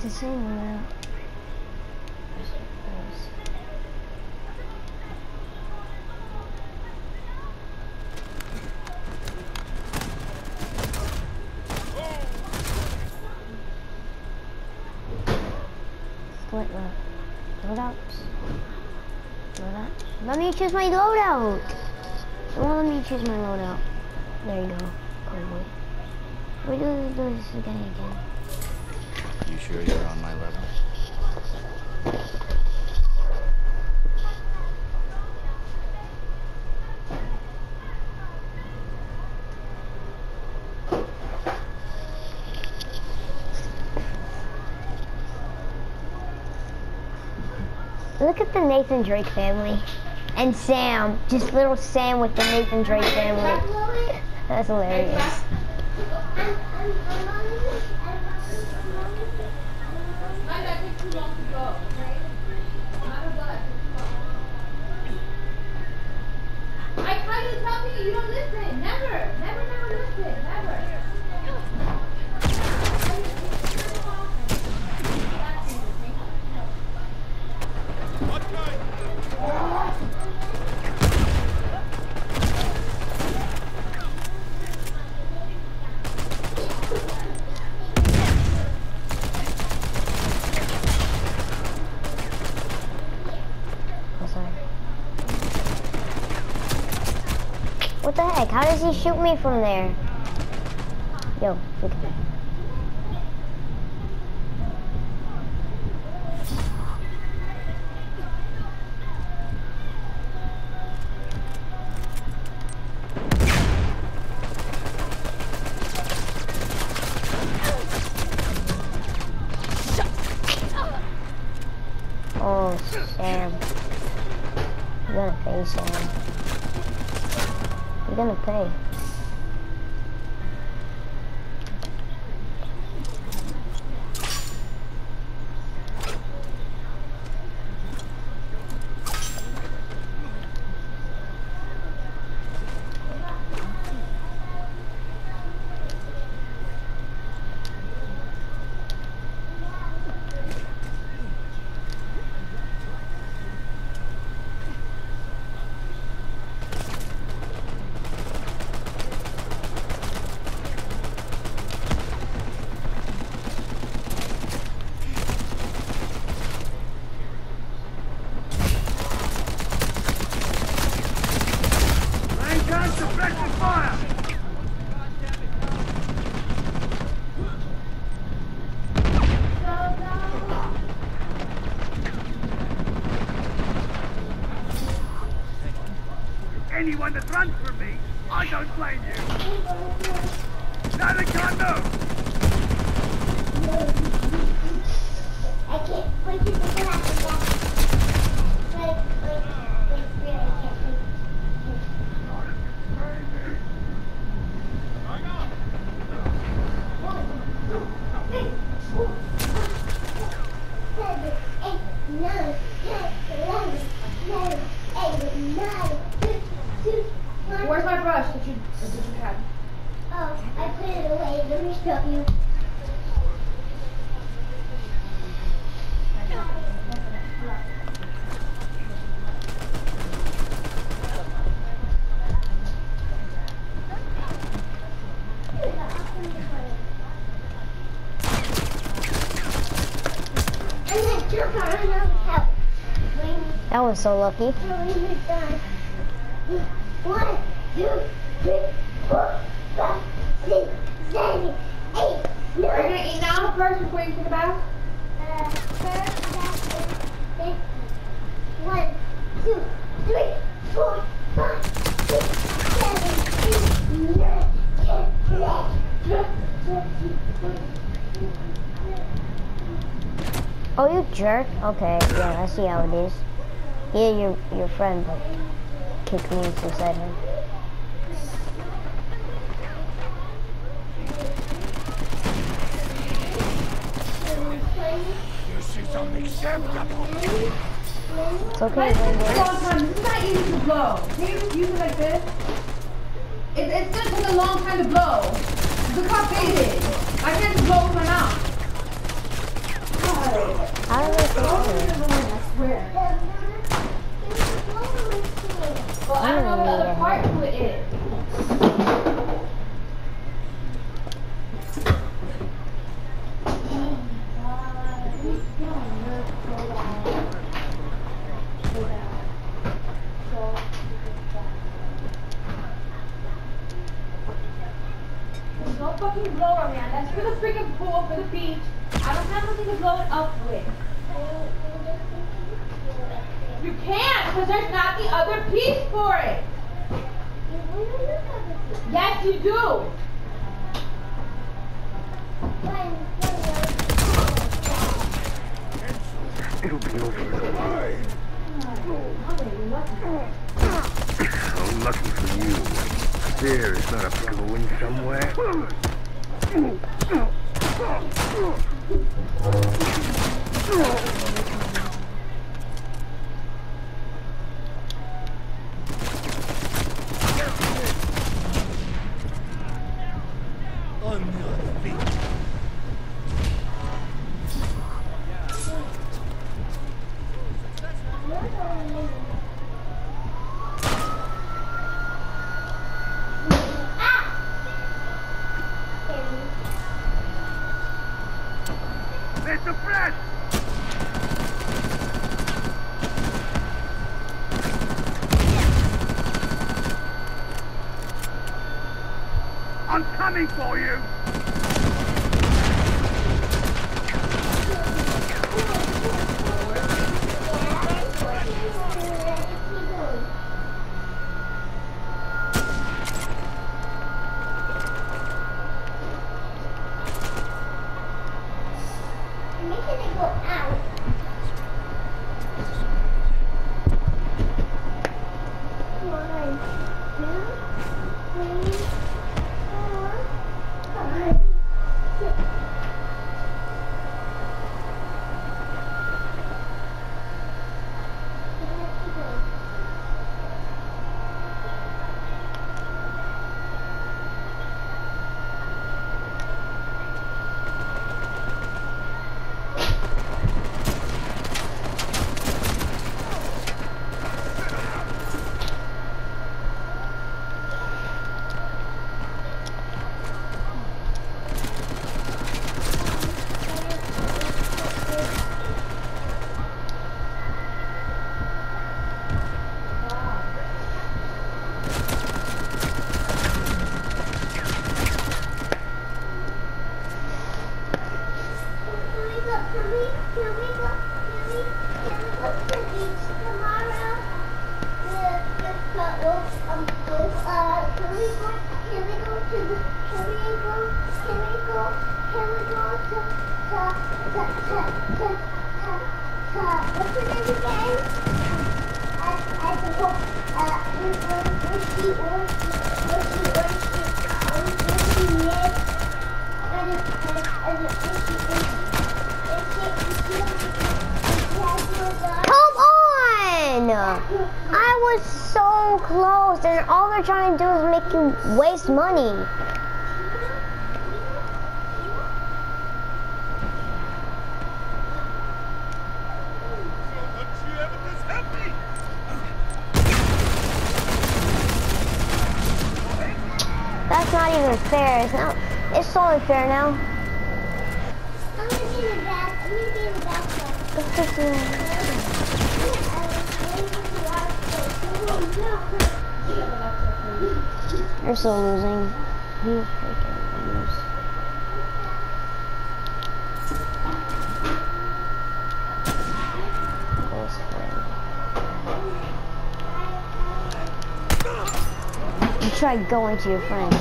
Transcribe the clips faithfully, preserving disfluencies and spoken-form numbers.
the same now. Split load. Loadouts. Loadout. Let me choose my loadout. Don't let me choose my loadout. There you go. Cowboy. We do this again again. You sure you're on my level? Look at the Nathan Drake family. And Sam. Just little Sam with the Nathan Drake family. That's hilarious. I try to tell you, you don't listen. Never, never, never listen. Never. What the heck? How does he shoot me from there? Yo, look at that. Oh, Sam. You're gonna pay, Sam. You're gonna pay. Anyone that runs from me, I don't blame you. Now they can't move. I can't wait to get out of that. Wait, wait, wait, wait, I can't wait. One, two, three, four, five, seven, eight, nine, ten, eleven, twelve, eight, nine. Where's my brush that you, that you had? Oh, I put it away. Let me show you. That was so lucky. One, two, three, four, five, six, seven, eight, nine. Are you gonna eat now first before you take a bath? Uh, first, second, fifty. One, two, three, four, five, six, seven, eight, nine, ten, eleven, twelve, thirteen, fourteen. Oh, you jerk. Okay, yeah, I see how it is. Yeah, you're your friend, but kick me inside him. This is unacceptable. It's okay, But it's Rainbow. a long time. This is not easy to blow. Can you just use it like this? It, it's gonna take a long time to blow. Look how big it is. I can't just blow with my mouth. How do they Blow fix is it? annoying, I swear. Well, I don't know what the other part to it is. No fucking blower, man. That's for the freaking pool, for the beach. I don't have nothing to blow it up with. You can't, because there's not the other piece for it. Yes, you do. It'll be over in a while. So lucky for you. There is not a going somewhere. There's the flash! I'm coming for you! Come on! I was so close, and all they're trying to do is make you waste money. That's not even fair. It's not. It's so unfair now. I'm gonna be in the back. I'm gonna be in the back. It's just, uh, You're still losing. You freaking lose. Close friend. You try going to your friends.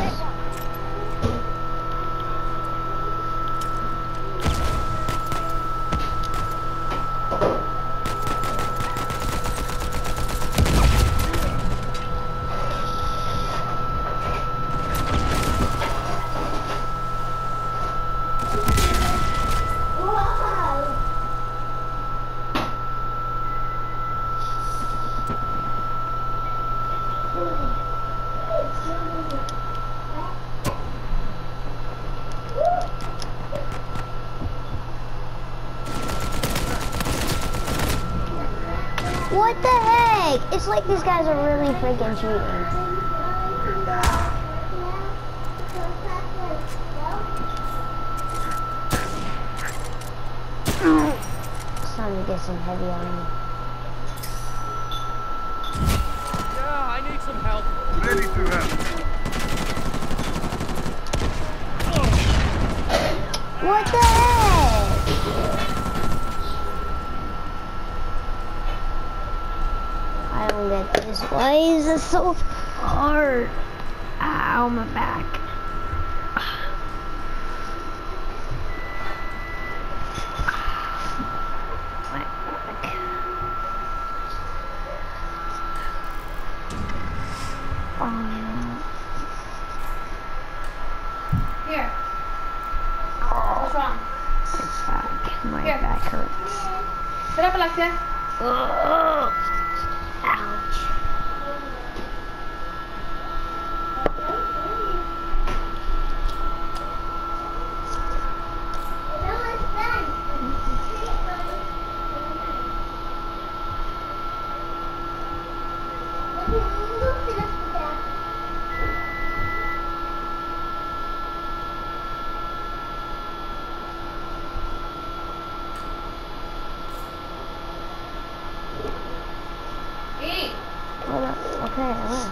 it's like these guys are really freaking cheating. It's time to get some heavy on me. Yeah, I need some help. Ready to help. What the heck? I don't get this. Why is this so hard? Ow, my back. My back. Oh. Here. What's wrong? My back. My Here. back hurts. Sit up, Alexia. Ugh. Ouch. Eat. Hold up. Okay, I will.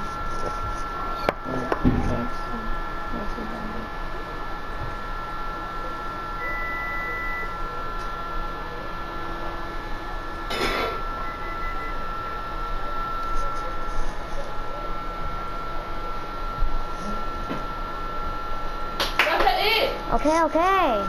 Alexia, eat. Okay, okay.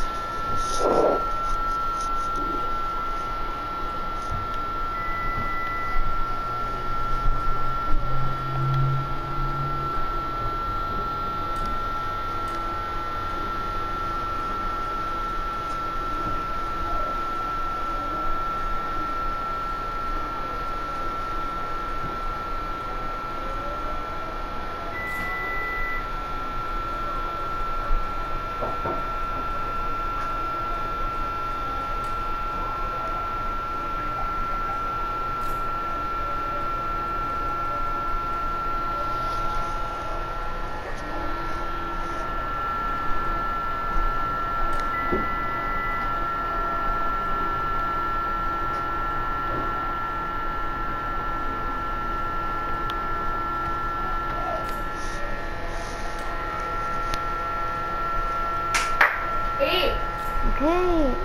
Eat. Okay.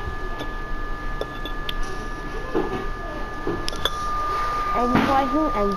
And why who and